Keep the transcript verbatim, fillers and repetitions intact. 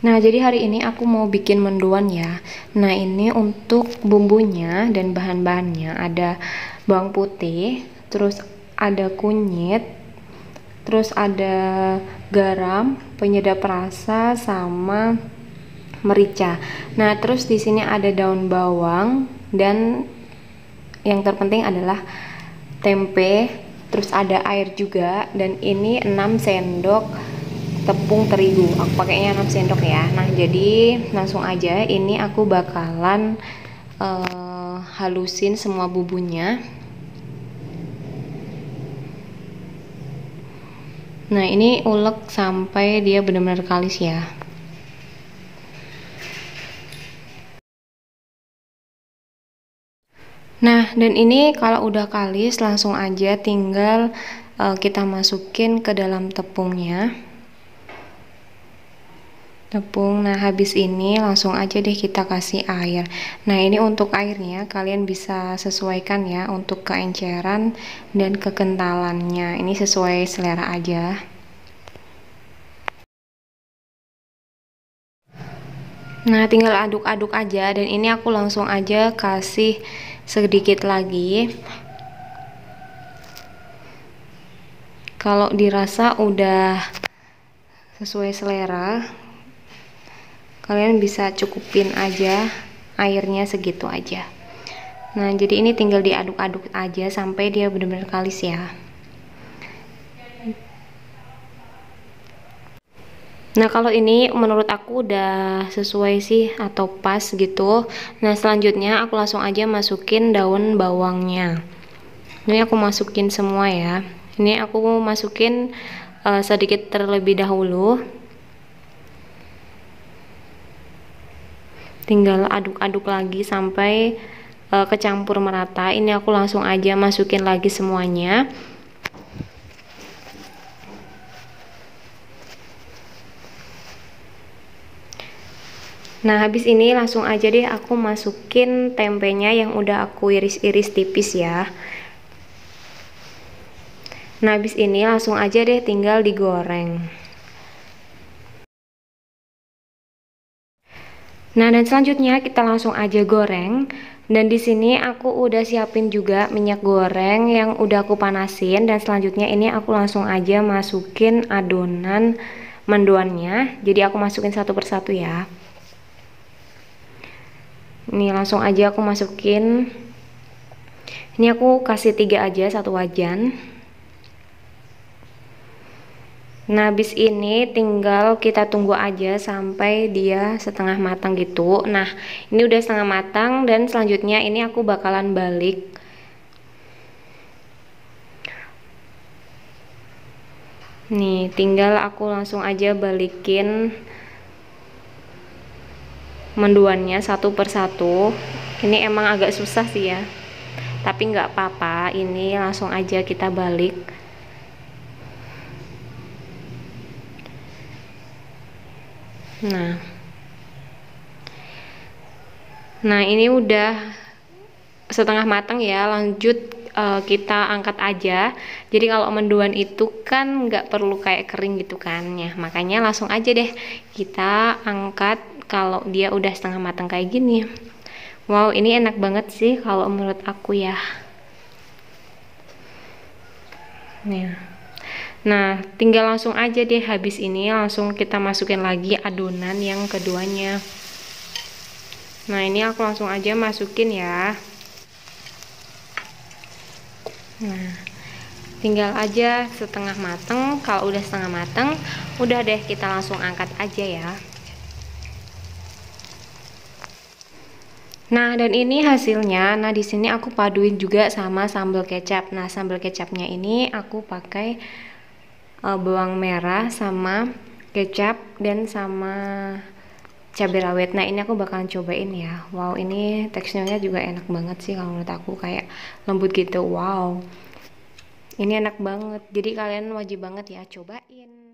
Nah, jadi hari ini aku mau bikin mendoan ya. Nah, ini untuk bumbunya dan bahan-bahannya ada bawang putih, terus ada kunyit, terus ada garam, penyedap rasa, sama merica. Nah, terus di sini ada daun bawang dan yang terpenting adalah tempe, terus ada air juga, dan ini enam sendok tepung terigu. Aku pakainya enam sendok ya. Nah, jadi langsung aja ini aku bakalan uh, halusin semua bumbunya. Nah, ini ulek sampai dia benar-benar kalis ya. Nah, dan ini kalau udah kalis langsung aja tinggal uh, kita masukin ke dalam tepungnya. Tepung. Nah, habis ini langsung aja deh kita kasih air. Nah, ini untuk airnya kalian bisa sesuaikan ya untuk keenceran dan kekentalannya. Ini sesuai selera aja. Nah, tinggal aduk-aduk aja, dan ini aku langsung aja kasih sedikit lagi. Kalau dirasa udah sesuai selera, kalian bisa cukupin aja airnya segitu aja. Nah, jadi ini tinggal diaduk-aduk aja sampai dia benar-benar kalis ya. Nah, kalau ini menurut aku udah sesuai sih atau pas gitu. Nah, selanjutnya aku langsung aja masukin daun bawangnya. Ini aku masukin semua ya. Ini aku masukin uh, sedikit terlebih dahulu. Tinggal aduk-aduk lagi sampai uh, kecampur merata. Ini aku langsung aja masukin lagi semuanya. Nah, habis ini langsung aja deh aku masukin tempenya yang udah aku iris-iris tipis ya. Nah, habis ini langsung aja deh tinggal digoreng. Nah, dan selanjutnya kita langsung aja goreng. Dan di sini aku udah siapin juga minyak goreng yang udah aku panasin, dan selanjutnya ini aku langsung aja masukin adonan mendoannya. Jadi aku masukin satu persatu ya. Ini langsung aja aku masukin. Ini aku kasih tiga aja, satu wajan. Nah, habis ini tinggal kita tunggu aja sampai dia setengah matang gitu. Nah, ini udah setengah matang, dan selanjutnya ini aku bakalan balik. Nih, tinggal aku langsung aja balikin mendoannya satu persatu. Ini emang agak susah sih ya, tapi nggak apa-apa, ini langsung aja kita balik. Nah, nah ini udah setengah matang ya. Lanjut uh, kita angkat aja. Jadi kalau mendoan itu kan nggak perlu kayak kering gitu kan ya, makanya langsung aja deh kita angkat kalau dia udah setengah matang kayak gini. Wow, ini enak banget sih kalau menurut aku ya. Nih. Nah, tinggal langsung aja deh habis ini langsung kita masukin lagi adonan yang keduanya. Nah, ini aku langsung aja masukin ya. Nah, tinggal aja setengah mateng. Kalau udah setengah mateng, udah deh kita langsung angkat aja ya. Nah, dan ini hasilnya. Nah, di sini aku paduin juga sama sambal kecap. Nah, sambal kecapnya ini aku pakai uh, bawang merah sama kecap dan sama cabai rawit. Nah, ini aku bakalan cobain ya. Wow, ini teksturnya juga enak banget sih kalau menurut aku, kayak lembut gitu. Wow, ini enak banget. Jadi kalian wajib banget ya cobain.